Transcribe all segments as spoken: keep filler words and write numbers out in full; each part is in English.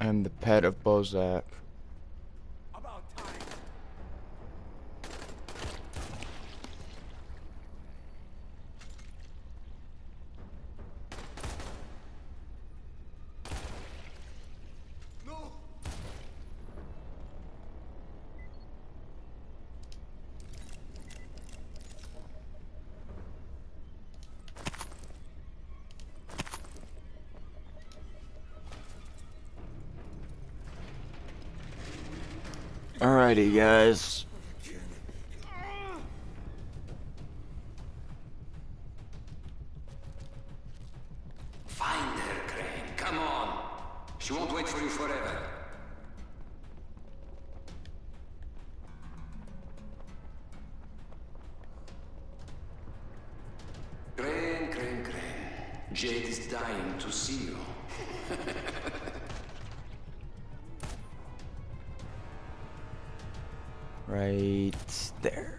I'm the pet of Bozak. About time. No. Alrighty, guys. Find her, Crane. Come on. She won't wait for you forever. Crane, Crane, Crane. Jade is dying to see you. Right there.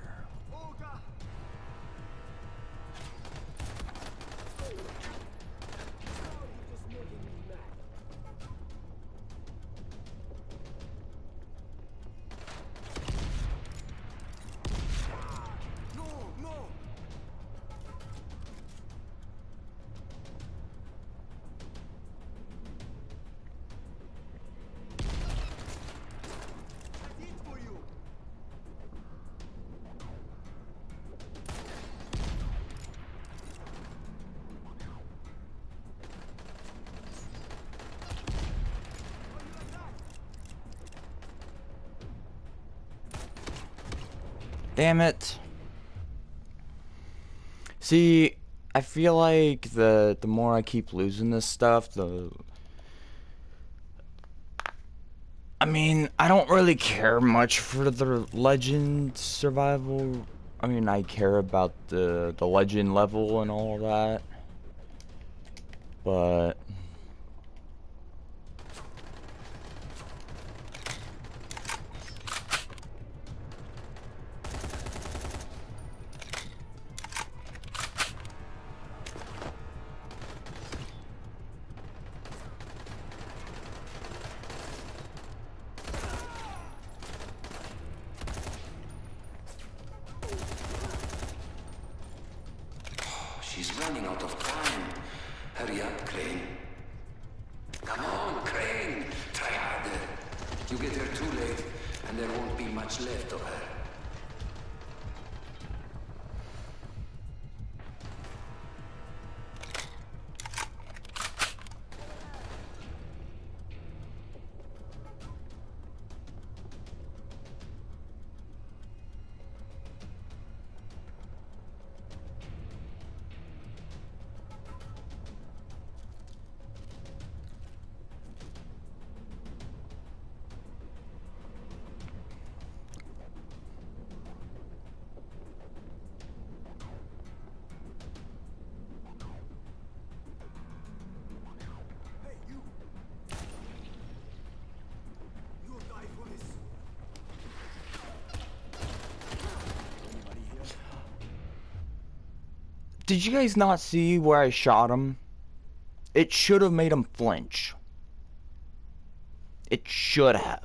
Damn it. See, I feel like the the more I keep losing this stuff, the I mean, I don't really care much for the legend survival. I mean, I care about the the legend level and all of that. But She's running out of time. Hurry up, Crane. Come on, Crane. Try harder. You get her too late, and there won't be much left of her. did you guys not see where I shot him? It should have made him flinch. It should have.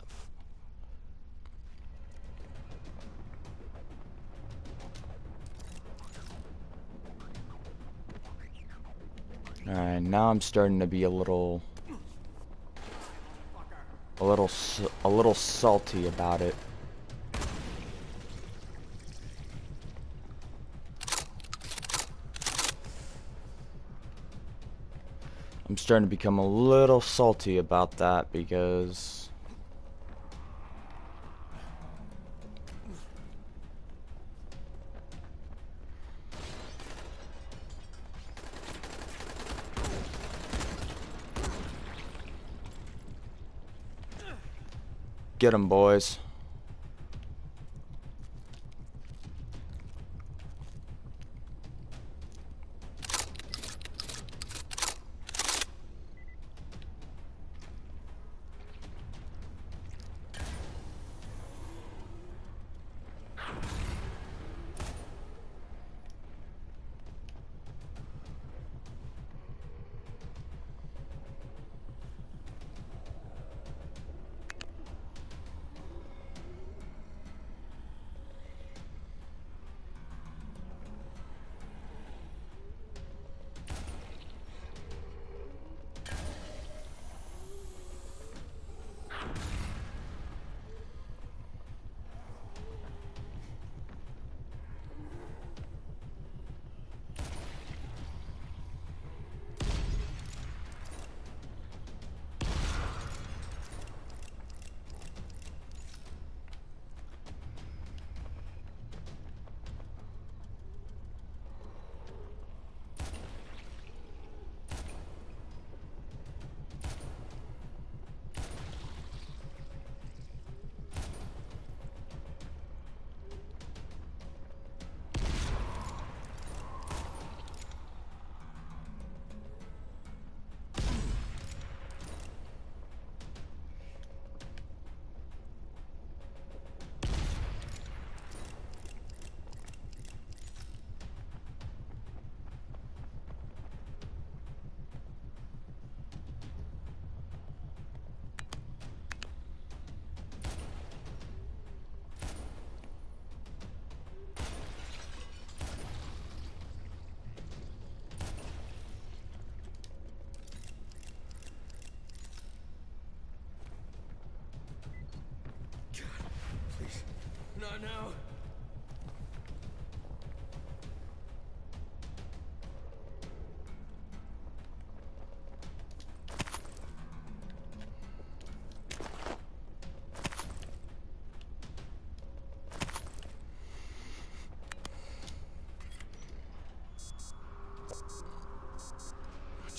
Alright, now I'm starting to be a little... A little... A little salty about it. I'm starting to become a little salty about that because get 'em, boys.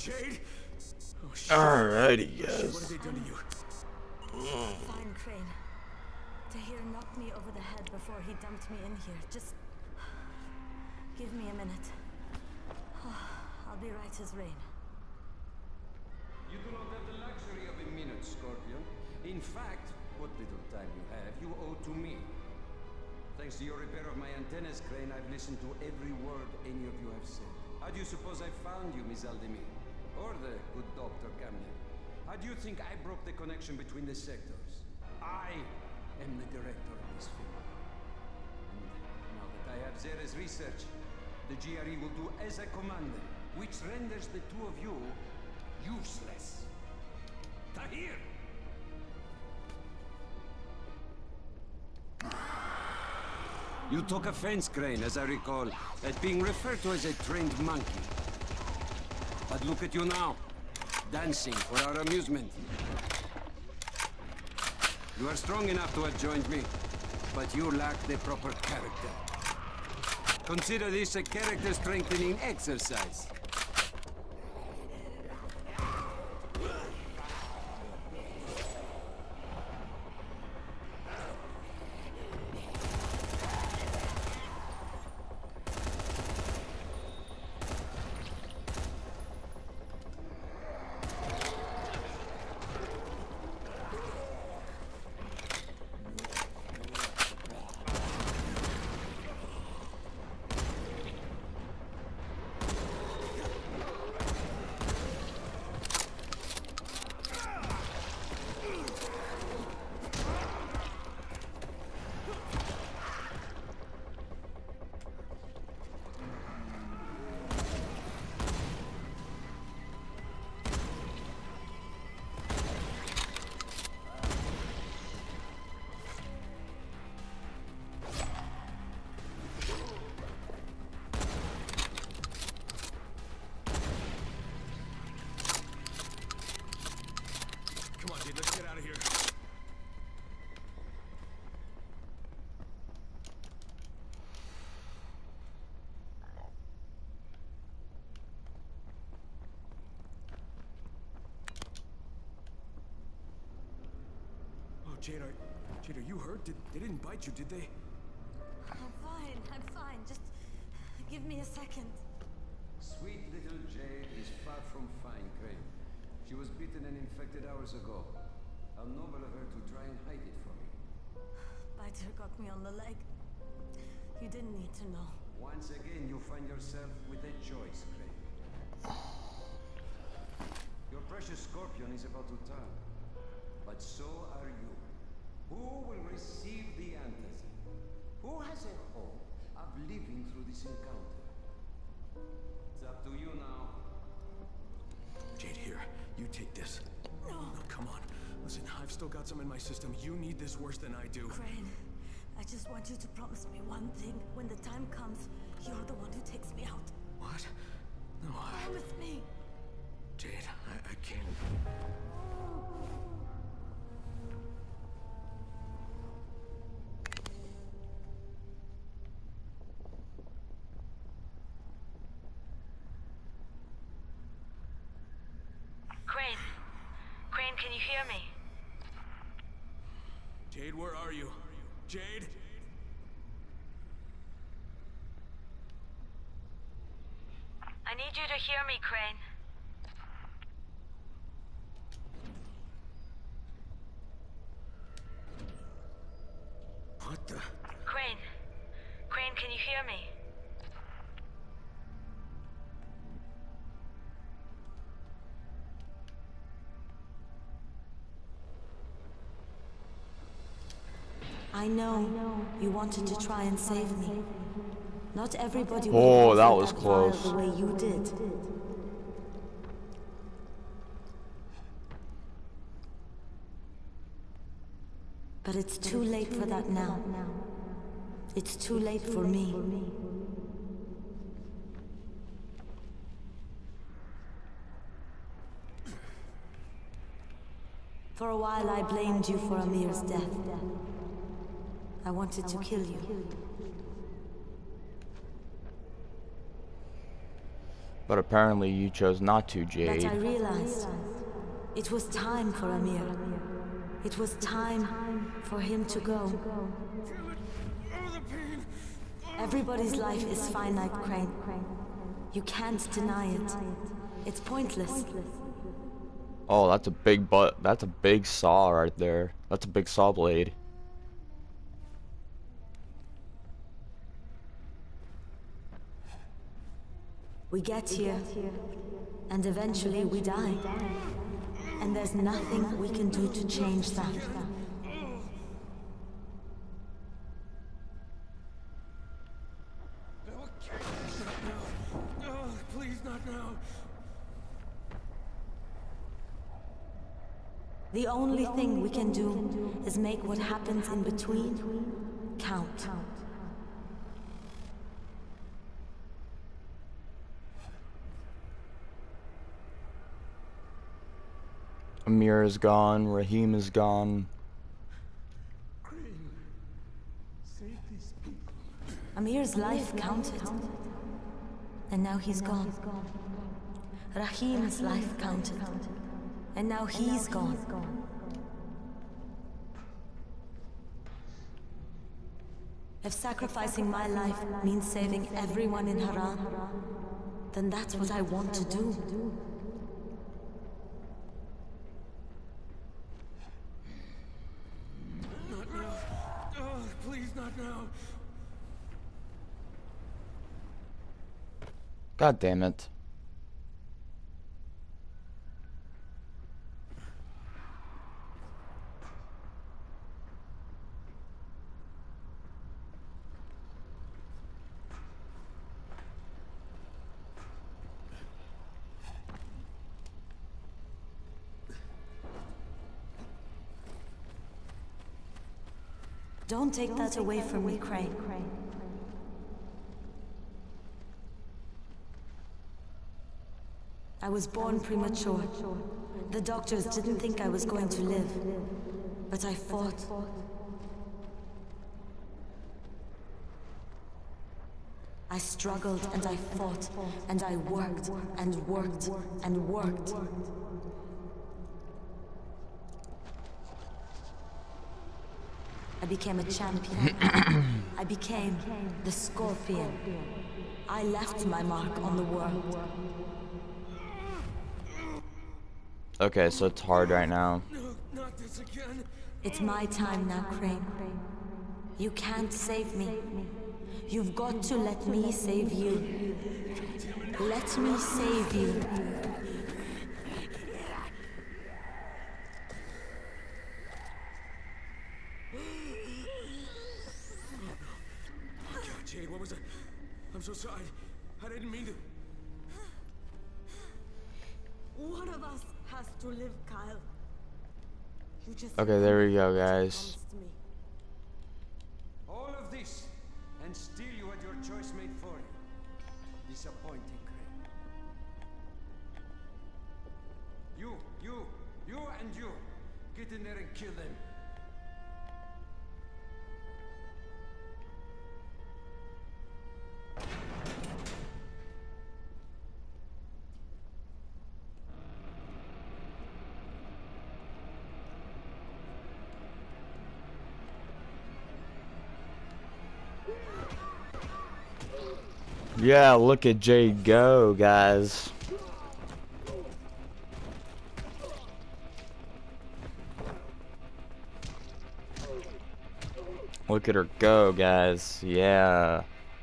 Jade? Oh, shit. Alrighty, What guys. have they done to you? Fine, Crane. Tahir knocked me over the head before he dumped me in here. Just give me a minute. I'll be right as rain. You do not have the luxury of a minute, Scorpion. In fact, what little time you have, you owe to me. Thanks to your repair of my antennas, Crane, I've listened to every word any of you have said. How do you suppose I found you, Miss Aldemir? Or the good Doctor Kamyan? How do you think I broke the connection between the sectors? I am the director of this film. And now that I have Zera's research, the G R E will do as I commanded, which renders the two of you useless. Tahir! You took offense, Crane, as I recall, at being referred to as a trained monkey. But look at you now, dancing for our amusement. You are strong enough to have joined me, but you lack the proper character. Consider this a character-strengthening exercise. Come on, dude, let's get out of here. Oh, Jade, are, Jade, are you hurt? Did, they didn't bite you, did they? I'm fine, I'm fine. Just give me a second. Sweet little Jade is far from fine, Crane. She was bitten and infected hours ago. How noble of her to try and hide it from you. Biter got me on the leg. You didn't need to know. Once again, you find yourself with a choice, Crane. Your precious Scorpion is about to turn. But so are you. Who will receive the antizin? Who has a hope of living through this encounter? It's up to you now. Jade, here. You take this. No. No, come on. Listen, I've still got some in my system. You need this worse than I do. Crane, I just want you to promise me one thing. When the time comes, you're the one who takes me out. What? No, I... Promise me. Jade, I, I can't... Crane. Crane, can you hear me? Jade, where are you? Jade? I need you to hear me, Crane. What the... Crane. Crane, can you hear me? I know you wanted to try and save me. Not everybody would Oh, have that answered was that close. fire the way you did. But it's too late for that now. It's too late for me. For a while I blamed you for Amir's death. I wanted to kill you. But apparently you chose not to, Jade. That I realized it was time for Amir. It was time for him to go. Everybody's life is finite, Crane. You can't deny it. It's pointless. Oh, that's a big butt. That's a big saw right there. That's a big saw blade. We get here, and eventually we die. And there's nothing we can do to change that. Oh, please, not now. The only thing we can do is make what happens in between count. Amir is gone. Rahim is gone. Save these people. Amir's life counted. And now he's gone. Rahim's life counted. And now he's gone. If sacrificing my life means saving everyone in Haran, then that's what I want to do. Not now. Oh, please, not now. God damn it. Don't take that away from me, Crane. I was born premature. The doctors didn't think I was going to live, but I fought. I struggled and I fought, and I worked and worked and worked. I became a champion. I became the Scorpion. I left my mark on the world. Okay, so it's hard right now. No, not this again. It's my time now, Crane. You can't save me. You've got to let me save you. Let me save you. Jade, what was that? I'm so sorry. I didn't mean to. One of us has to live, Kyle. You just Okay, there we go, guys. promised me. All of this, and still you had your choice made for you. Disappointing, Crane. You, you, you and you. Get in there and kill them. Yeah, look at Jade go, guys. Look at her go, guys. Yeah.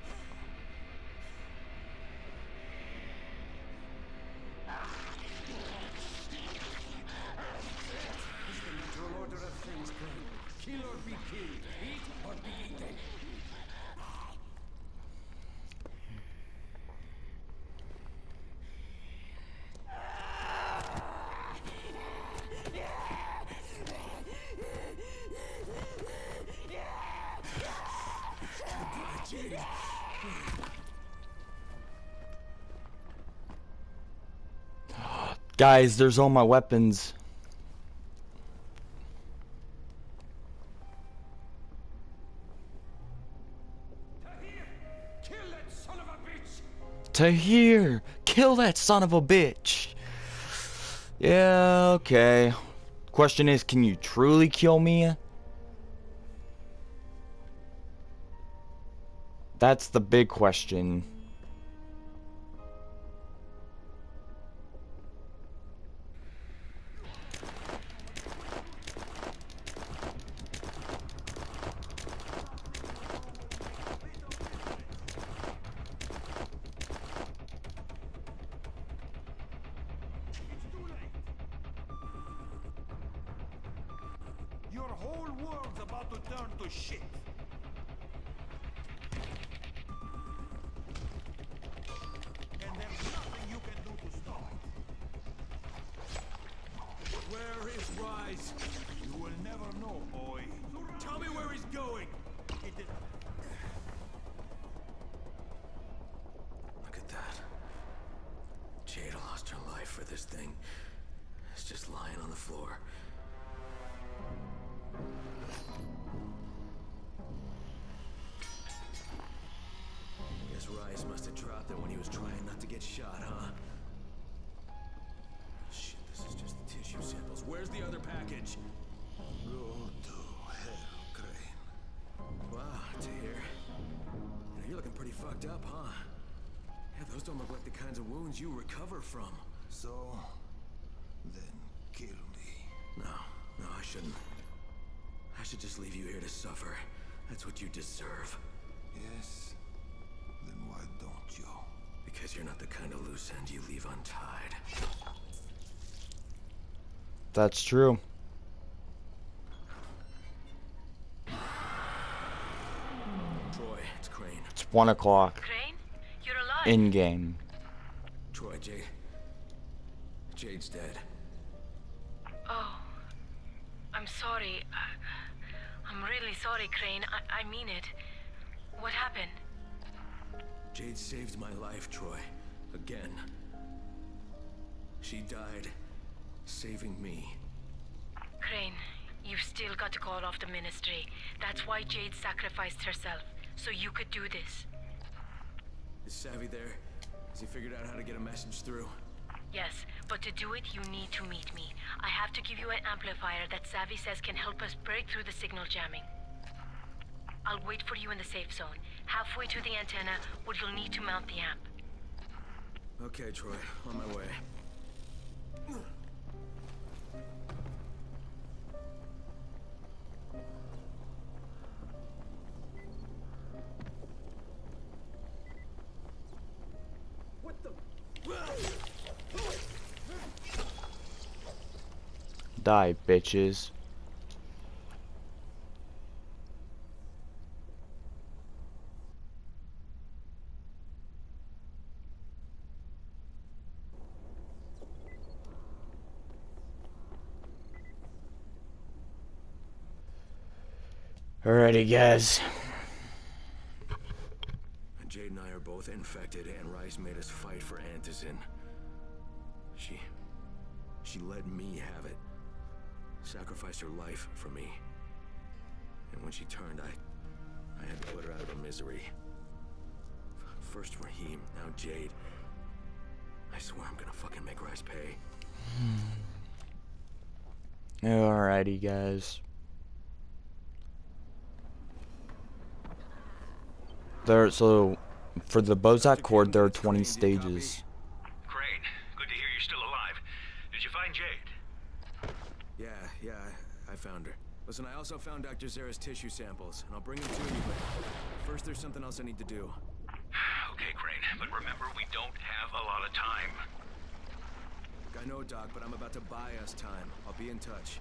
Natural order of things, Crane. Kill or be killed. Eat or be eaten. Guys, there's all my weapons. Tahir! Kill that son of a bitch! Tahir, kill that son of a bitch. Yeah, okay. Question is, can you truly kill me? That's the big question. Your whole world's about to turn to shit. And there's nothing you can do to stop it. Where is Rise? You will never know, boy. Tell me where he's going! It is... Look at that. Jade lost her life for this thing. It's just lying on the floor. Guess Rise must have dropped it when he was trying not to get shot, huh? Shit, this is just the tissue samples. Where's the other package? Go to hell, Crane. Wow, Tahir. You know, you're looking pretty fucked up, huh? Yeah, those don't look like the kinds of wounds you recover from. So, then kill me. No, no, I shouldn't. I should just leave you here to suffer. That's what you deserve. Yes? Then why don't you? Because you're not the kind of loose end you leave untied. That's true. Troy, it's Crane. It's one o'clock. Crane, you're alive. In game. Troy, Jade. Jade's dead. Oh, I'm sorry. I, I'm really sorry, Crane. I, I mean it. What happened? Jade saved my life, Troy. Again. She died, saving me. Crane, you've still got to call off the ministry. That's why Jade sacrificed herself, so you could do this. Is Savvy there? Has he figured out how to get a message through? Yes, but to do it, you need to meet me. I have to give you an amplifier that Savvy says can help us break through the signal jamming. I'll wait for you in the safe zone, halfway to the antenna, where you'll need to mount the amp. Okay, Troy. On my way. What the? Die, bitches. Alrighty, guys. Jade and I are both infected, and Rice made us fight for Antizin. She... she let me have it. Sacrificed her life for me. And when she turned, I... I had to put her out of her misery. First Rahim, now Jade. I swear I'm gonna fucking make Rice pay. Alrighty, guys. There, so for the Bozak chord, there are twenty stages. Crane, good to hear you're still alive. Did you find Jade? Yeah, yeah, I, I found her. Listen, I also found Doctor Zera's tissue samples, and I'll bring them to you, but first there's something else I need to do. Okay, Crane, but remember we don't have a lot of time. I know, Doc, but I'm about to buy us time. I'll be in touch.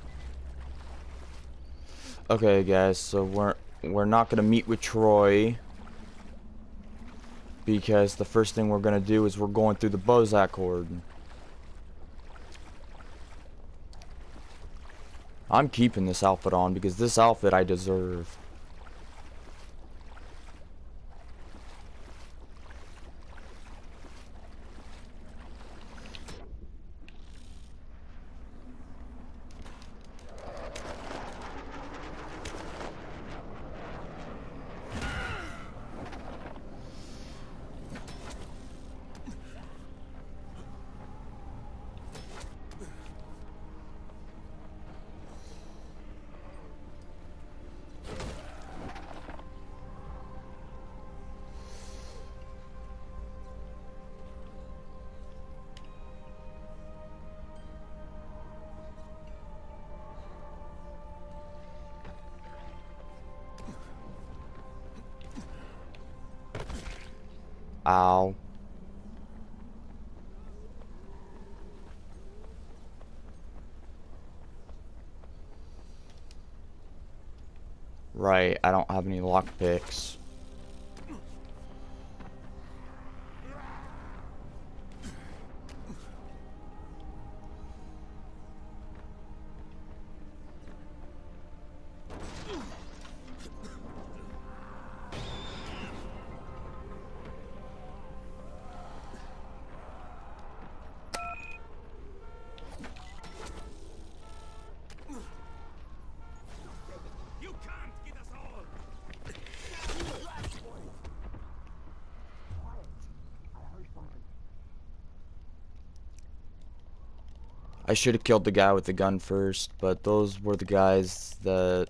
Okay, guys, so we're we're not gonna meet with Troy because the first thing we're gonna do is we're going through the Bozak chord. I'm keeping this outfit on because this outfit I deserve. Ow. Right, I don't have any lockpicks. I should have killed the guy with the gun first, but those were the guys that...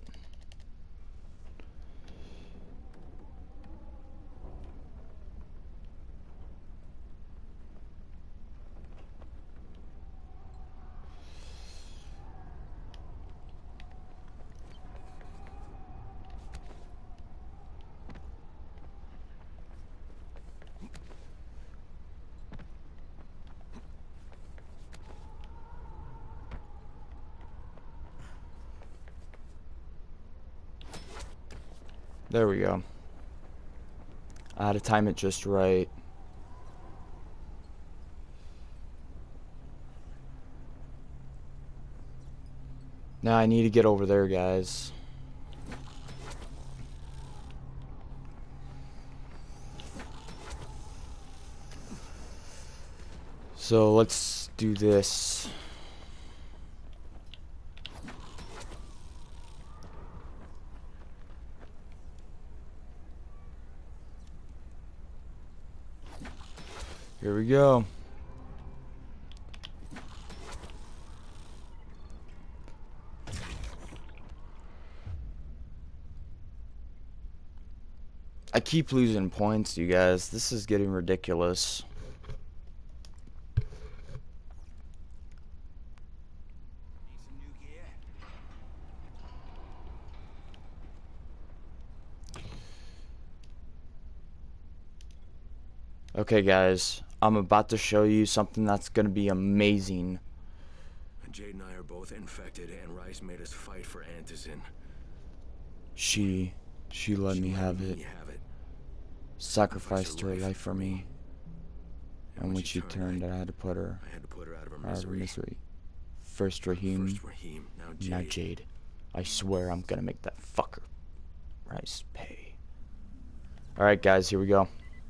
There we go. I had to time it just right. Now I need to get over there, guys. So let's do this. Here we go. I keep losing points, you guys. This is getting ridiculous. Okay, guys. I'm about to show you something that's going to be amazing. Jade and I are both infected, and Rice made us fight for Antizin. She, she let She me let have me it. have it. Sacrificed her life for me. And when she turned, I had to put her I had to put her out of her out of her misery. misery. First Raheem, First Raheem, now Jade. now Jade. I swear I'm gonna make that fucker Rice pay. Alright, guys, here we go.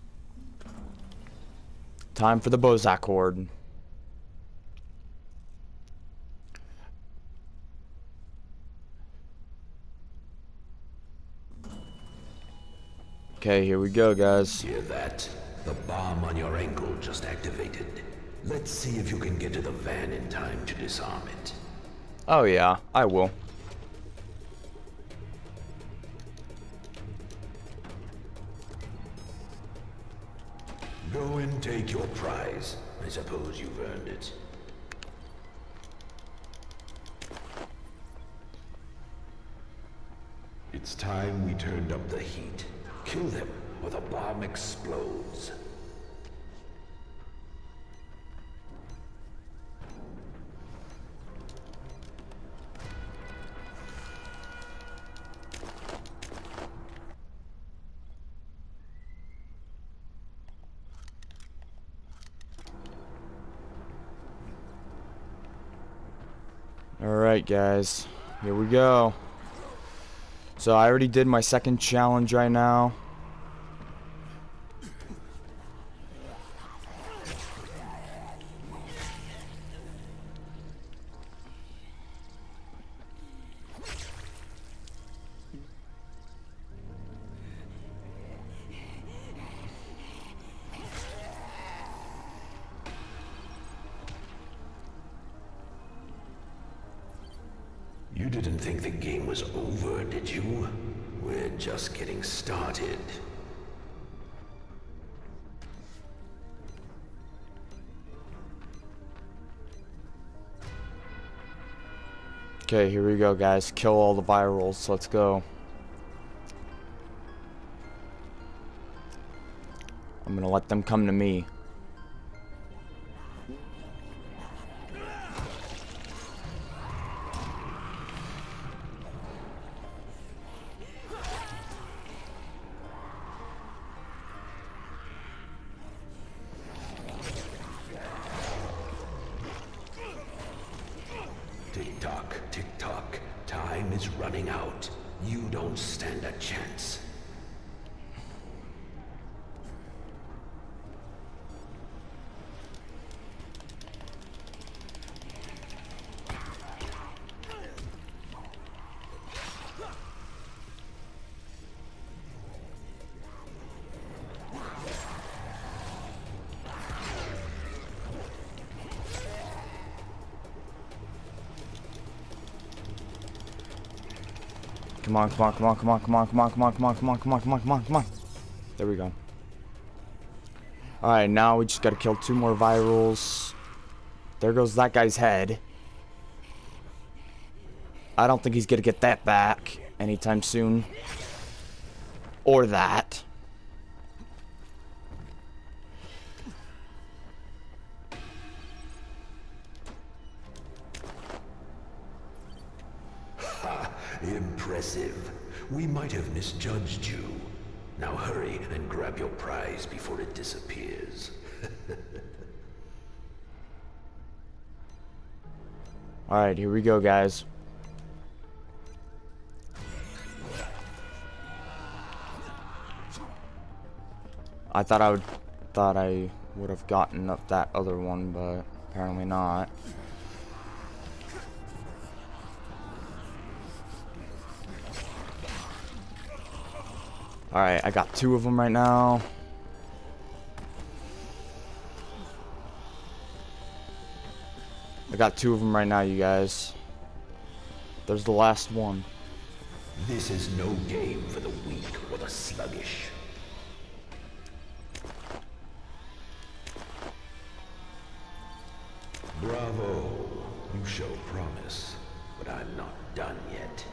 Time for the Bozak Horde. Okay, here we go, guys. Hear that? The bomb on your ankle just activated. Let's see if you can get to the van in time to disarm it. Oh yeah, I will. Go and take your prize. I suppose you've earned it. It's time we turned up the heat. Kill them, or the bomb explodes. Alright, guys. Here we go. So I already did my second challenge right now. You didn't think the game was over, did you? We're just getting started. Okay, here we go, guys. Kill all the virals. Let's go. I'm I'm gonna let them come to me. Tick-tock, tick-tock. Time is running out. You don't stand a chance. Come on, come on, come on, come on, come on, come on, come on, come on, come on, come on, come on, come on, come on. There we go. Alright, now we just gotta kill two more virals. There goes that guy's head. I don't think he's gonna get that back anytime soon. Or that. Impressive. We might have misjudged you. Now hurry and grab your prize before it disappears. Alright, here we go, guys. I thought I would thought I would have gotten up that other one, but apparently not. Alright, I got two of them right now. I got two of them right now, you guys. There's the last one. This is no game for the weak or the sluggish. Bravo. You show promise, but I'm not done yet.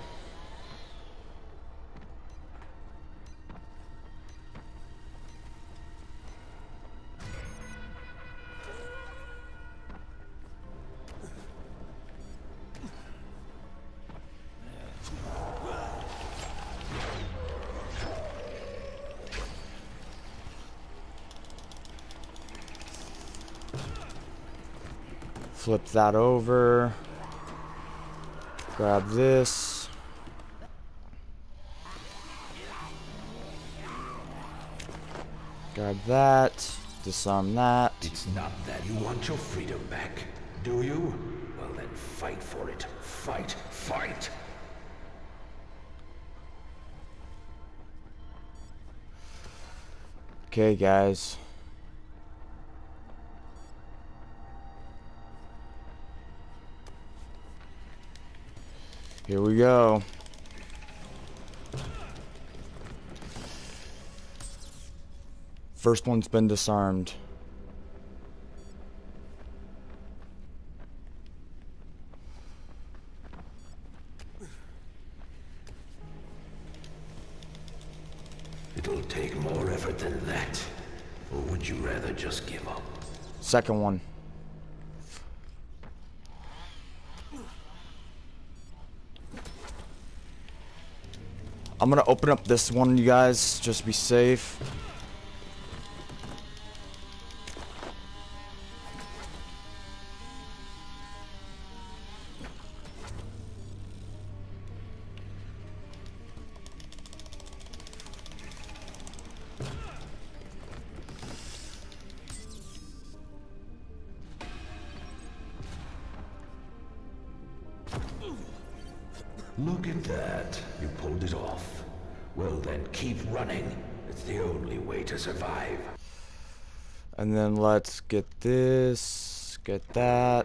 Flip that over. Grab this. Grab that. Disarm that. It's not that you want your freedom back, do you? Well then fight for it. Fight, fight! Okay, guys. Here we go. First one's been disarmed. It'll take more effort than that. Or would you rather just give up? Second one. I'm gonna open up this one, you guys, just to be safe. Look at that. You pulled it off. Well then, keep running. It's the only way to survive. And then let's get this, get that.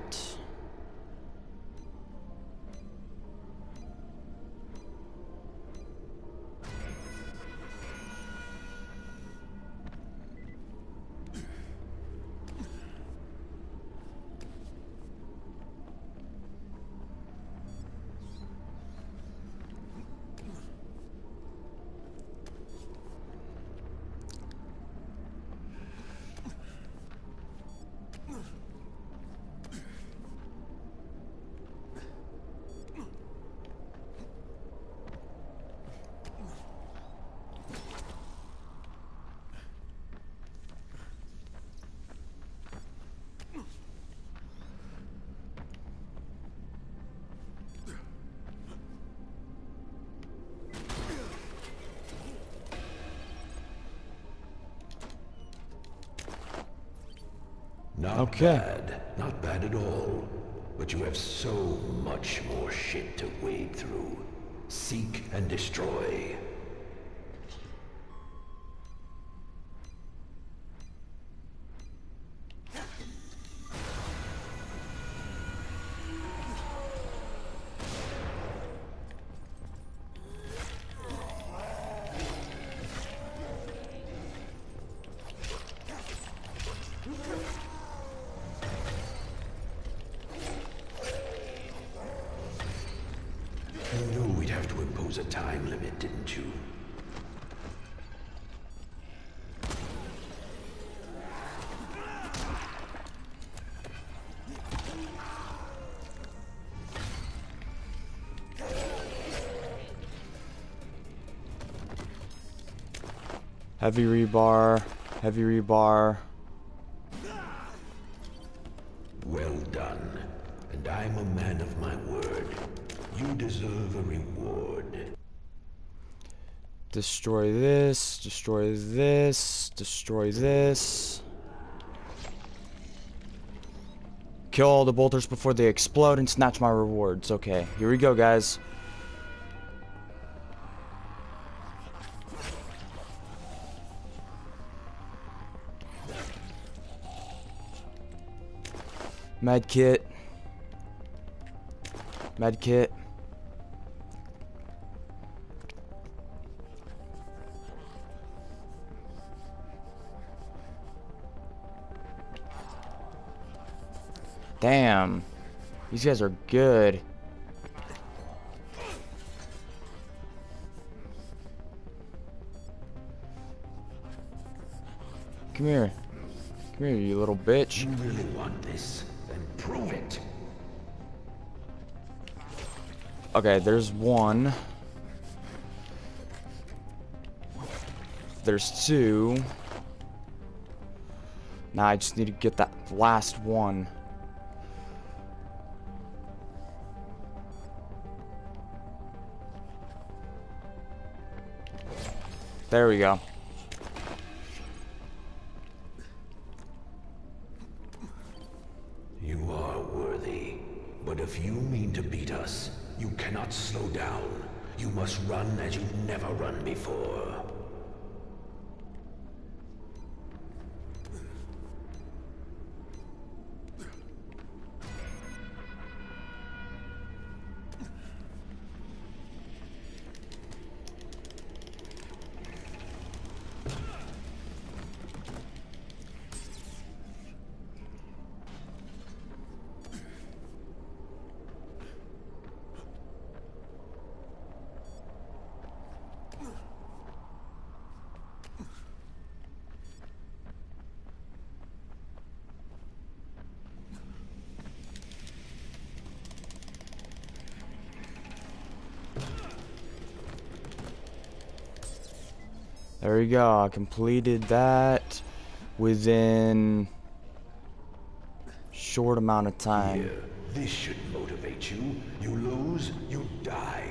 Not Okay. bad. Not bad at all. But you have so much more shit to wade through. Seek and destroy. You knew we'd have to impose a time limit, didn't you? Heavy rebar. Heavy rebar. Well done. And I'm a man of my word. You deserve a reward. Destroy this. Destroy this. Destroy this. Kill all the bolters before they explode and snatch my rewards. Okay, here we go, guys. Med kit. Med kit. Damn. These guys are good. Come here. Come here, you little bitch. You really want this? Then prove it. Okay, there's one. There's two. Now I just need to get that last one. There we go. You are worthy. But if you mean to beat us, you cannot slow down. You must run as you've never run before. There we go. I completed that within short amount of time. Here, this should motivate you. You lose, you die.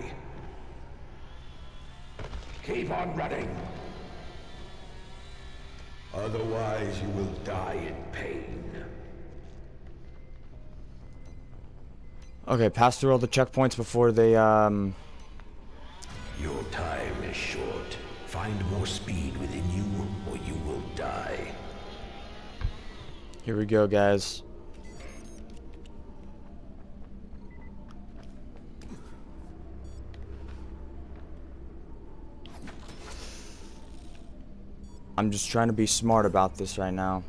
Keep on running. Otherwise, you will die in pain. Okay, pass through all the checkpoints before they um Your time is short. Find more speed within you, or you will die. Here we go, guys. I'm just trying to be smart about this right now.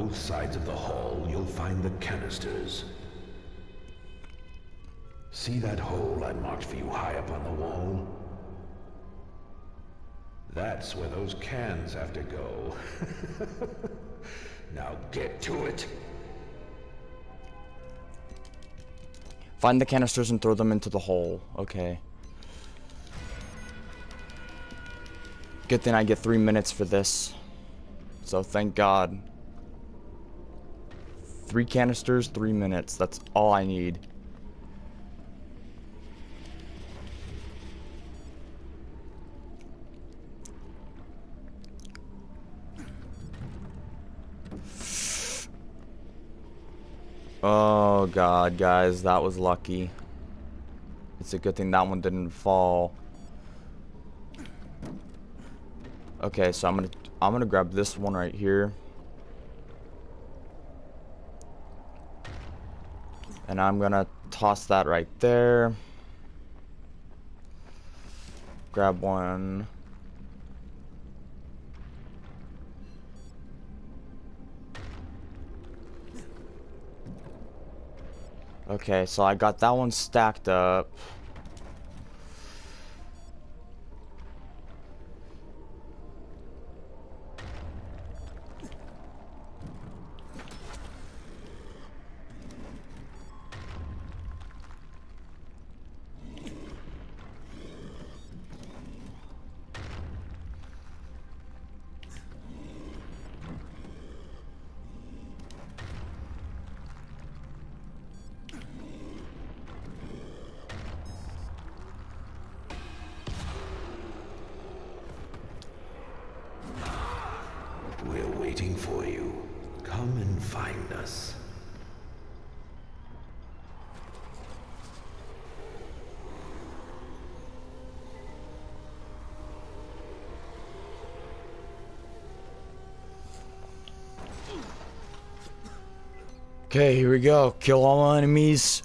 both sides of the hall, you'll find the canisters. See that hole I marked for you high up on the wall? That's where those cans have to go. Now get to it. Find the canisters and throw them into the hole. Okay. Good thing I get three minutes for this. So thank God. Three canisters, three minutes. That's all I need. Oh God, guys, that was lucky. It's a good thing that one didn't fall. Okay, so I'm gonna I'm gonna grab this one right here. And I'm gonna toss that right there. Grab one. Okay, so I got that one stacked up. We're waiting for you. Come and find us. Okay, here we go. Kill all my enemies.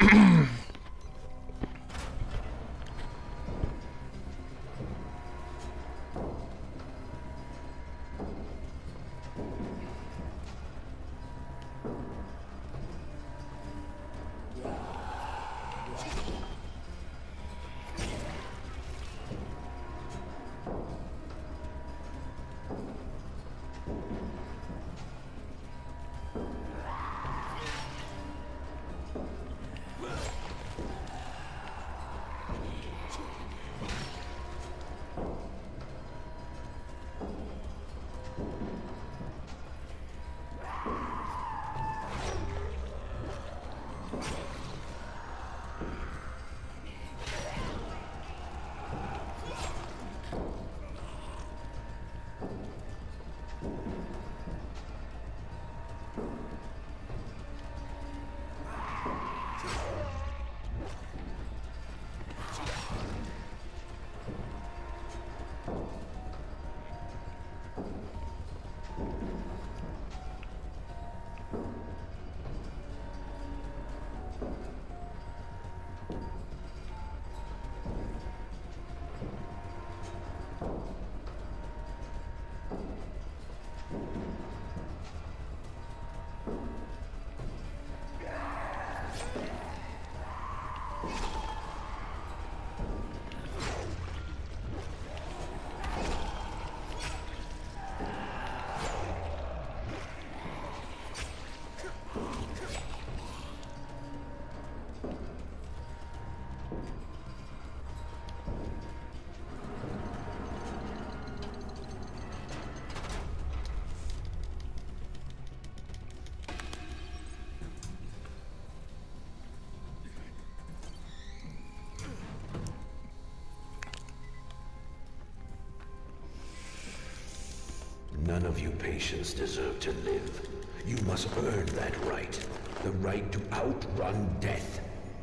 None of you patients deserve to live. You must earn that right. The right to outrun death.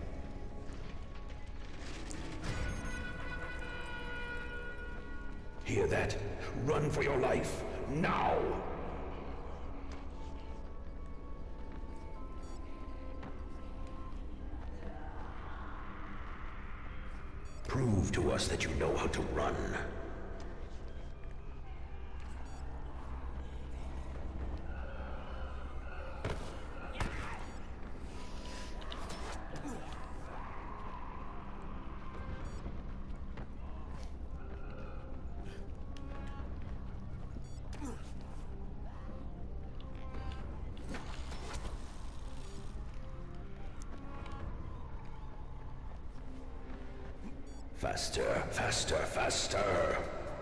Hear that? Run for your life, now! Prove to us that you know how to run. Faster, faster, faster.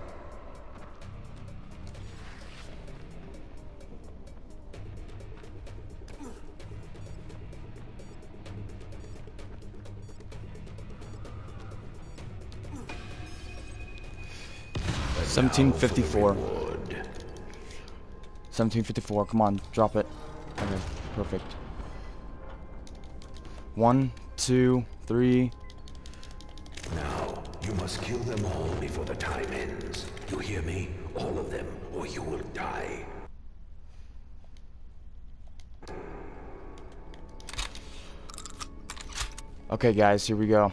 seventeen fifty-four. seventeen fifty-four, come on, drop it. Okay, perfect. One, two, three. Now, you must kill them all before the time ends. You hear me? All of them, or you will die. Okay, guys, here we go.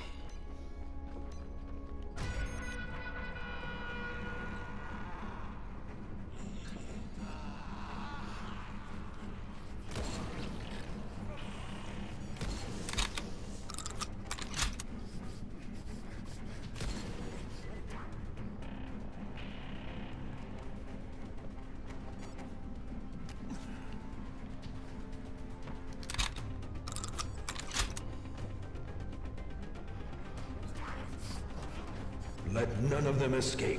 Let none of them escape.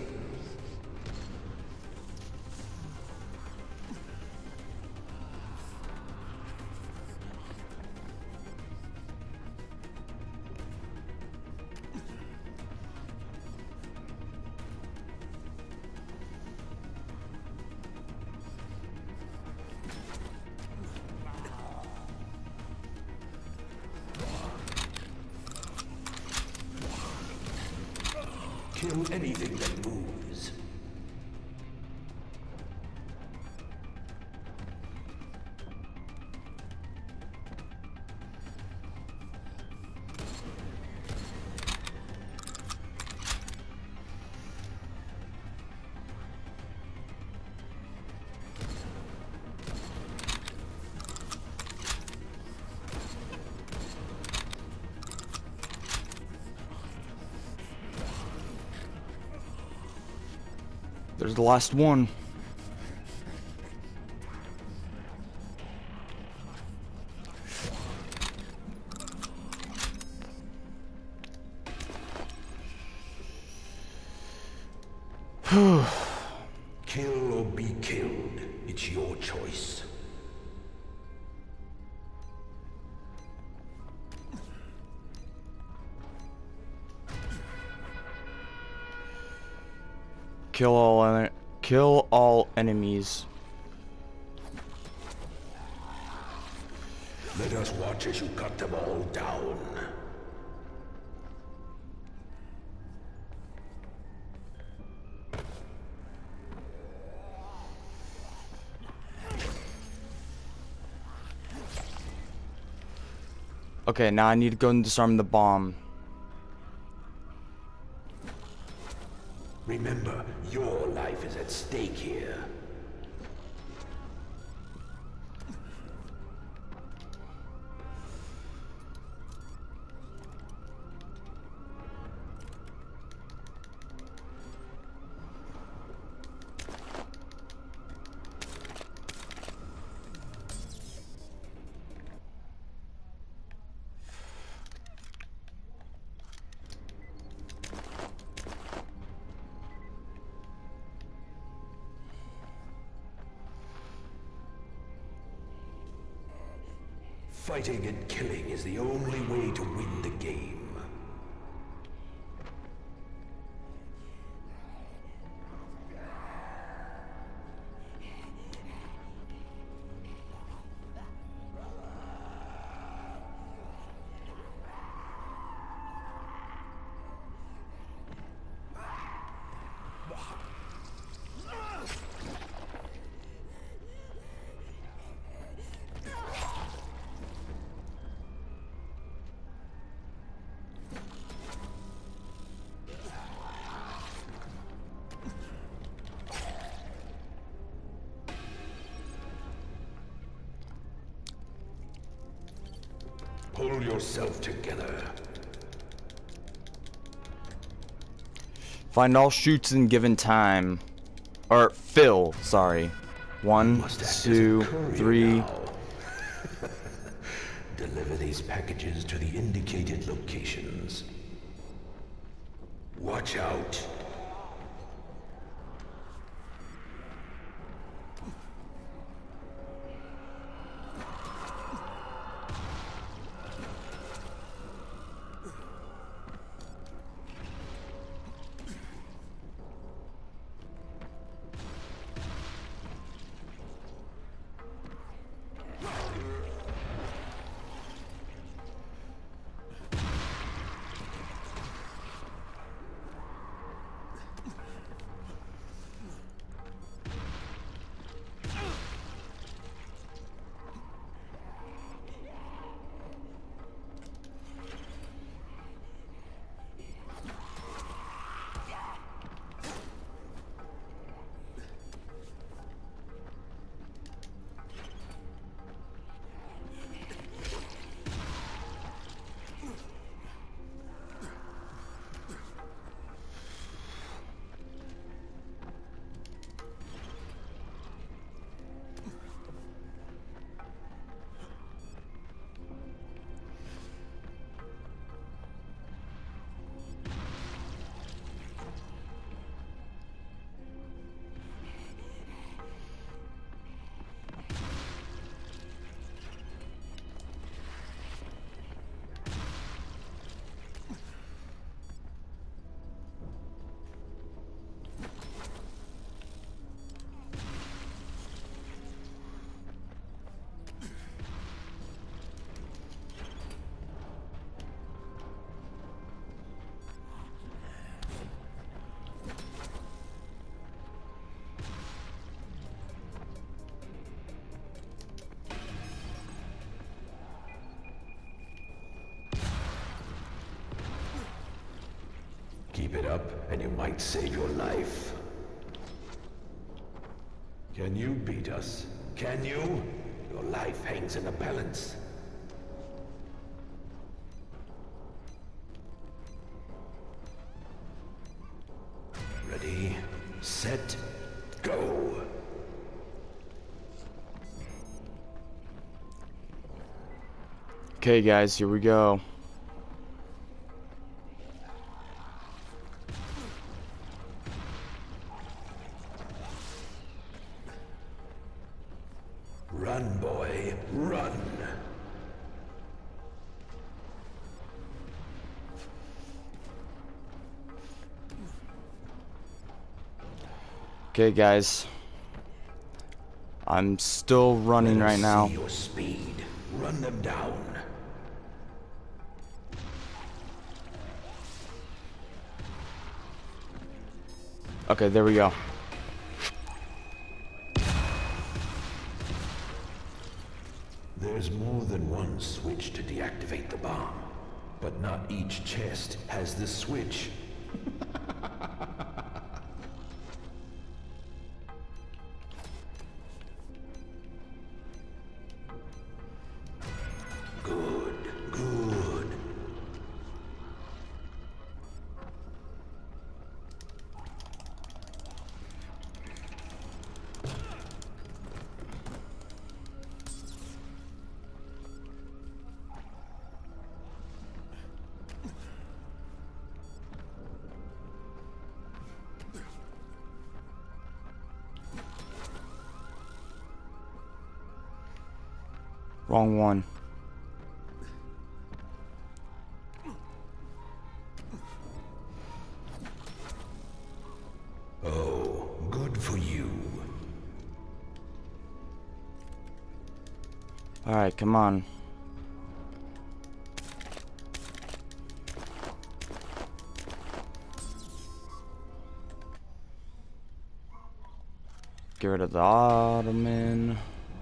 Kill anything that moves. There's the last one. Kill or be killed. It's your choice. Kill all en kill all enemies. Let us watch as you cut them all down. Okay, now I need to go and disarm the bomb. Remember, your life is at stake here. Fighting and killing is the only way to win the game. Pull yourself together. Find all chutes in given time. Or fill, sorry. One, two, three. Deliver these packages to the indicated locations. Watch out. Keep it up, and you might save your life. Can you beat us? Can you? Your life hangs in the balance. Ready, set, go. Okay, guys, here we go. Run, boy, run. Okay, guys. I'm still running right now. See your speed. Run them down. Okay, there we go. There's more than one switch to deactivate the bomb, but not each chest has this switch. Good, good. Wrong one. Oh, good for you. Alright, come on. Get rid of the Ottoman.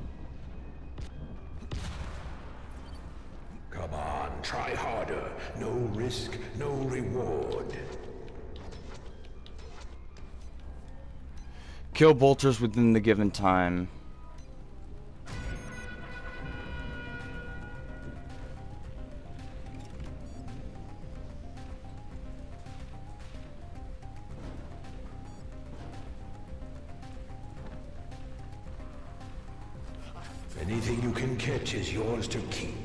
Come on, try harder. No risk, no reward. Kill bolters within the given time. Anything you can catch is yours to keep.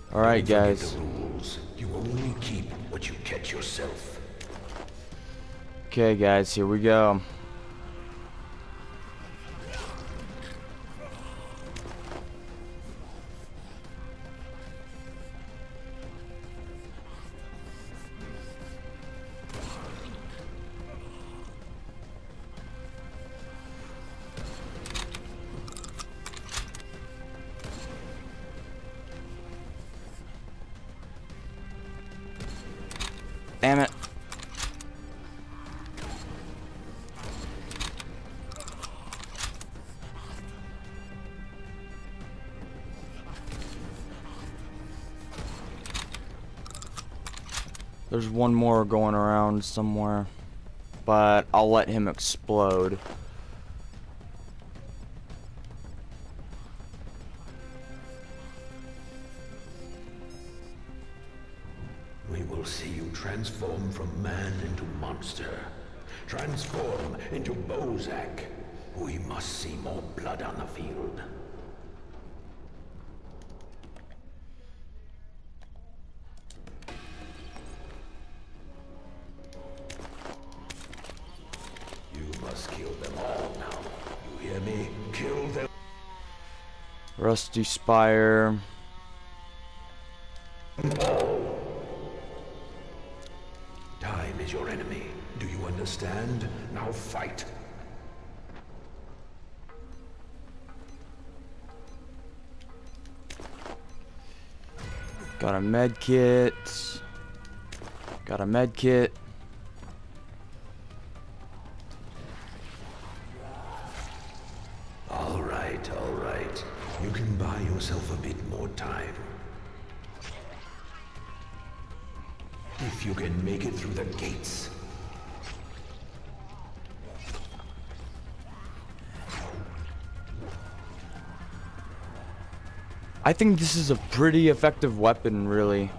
All right, Don't forget guys. the rules. You only keep what you catch yourself. Okay, guys, here we go. Damn it. There's one more going around somewhere, but I'll let him explode. We will see you transform from man into monster. Transform into Bozak. We must see more blood on the field. You must kill them all now. You hear me? Kill them. Rusty Spire. Time is your enemy. Do you understand? Now fight. Got a med kit. Got a med kit. All right, all right. You can buy yourself a bit more time. If you can make it through the gates. I think this is a pretty effective weapon, really.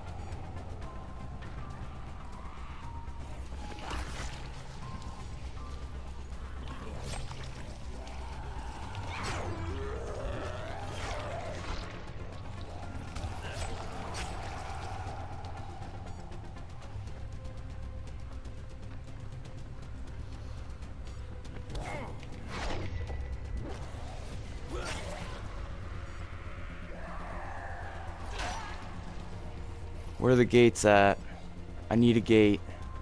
Where are the gates at? I need a gate.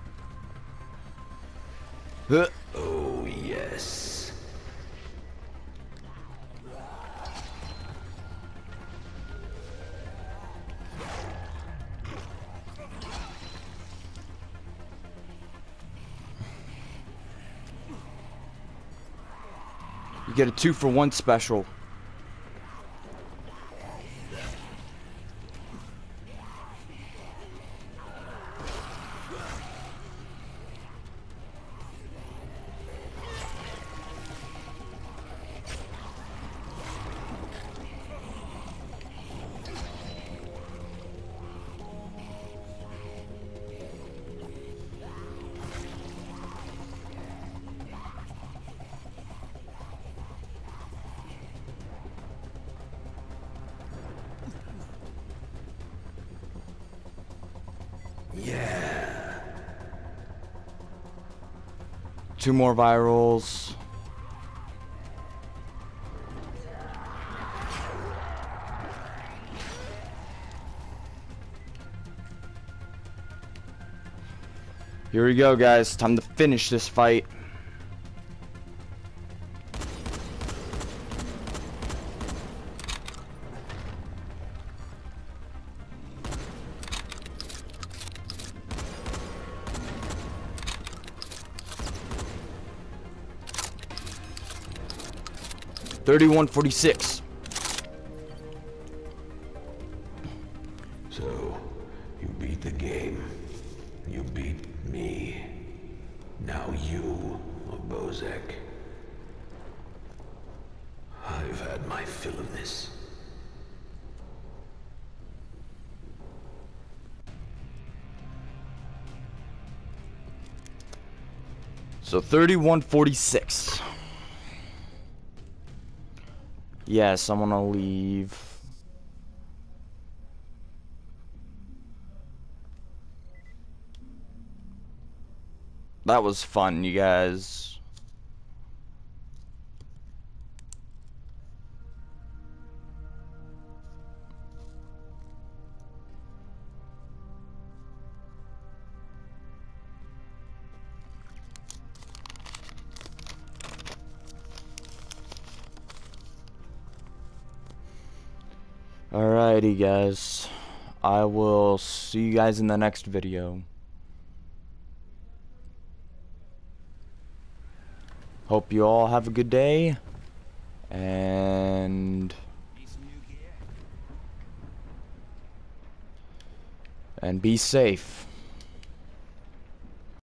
Huh. Oh, yes. You get a two for one special. Yeah. Two more virals. Here we go, guys. Time to finish this fight. thirty-one forty-six. So, you beat the game. You beat me. Now you are Bozak. I've had my fill of this. So thirty-one forty-six. Yes, I'm gonna leave. that was fun, you guys. Alrighty, guys. I will see you guys in the next video. Hope you all have a good day. And... And be safe.